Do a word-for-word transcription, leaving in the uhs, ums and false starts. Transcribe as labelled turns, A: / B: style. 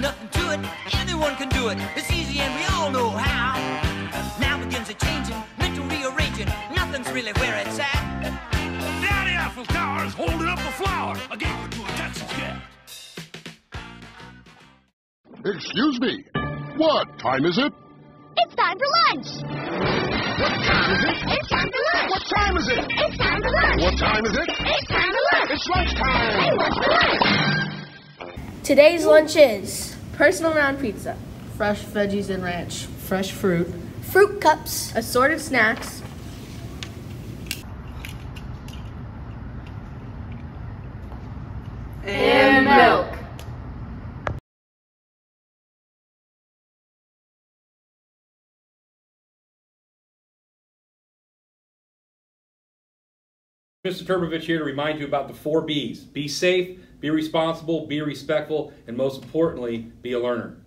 A: nothing to it. Anyone can do it. It's easy and we all know how. Now begins a changing, mental rearranging. Nothing's really where it's at.
B: Down the Eiffel Tower is holding up a flower. I gave it to a taxi cab.
C: Excuse me. What time is it?
D: It's time for lunch.
C: What time is it?
D: It's time for lunch.
C: What time is it?
D: It's time for lunch.
C: What time is it?
D: It's time for lunch.
C: It's lunchtime.
D: Hey, what's for lunch?
E: Today's lunch is personal round pizza,
F: fresh veggies and ranch, fresh fruit,
E: fruit cups, assorted snacks,
F: and milk.
G: Mister Turbovich here to remind you about the four B's. Be safe, be responsible, be respectful, and most importantly, be a learner.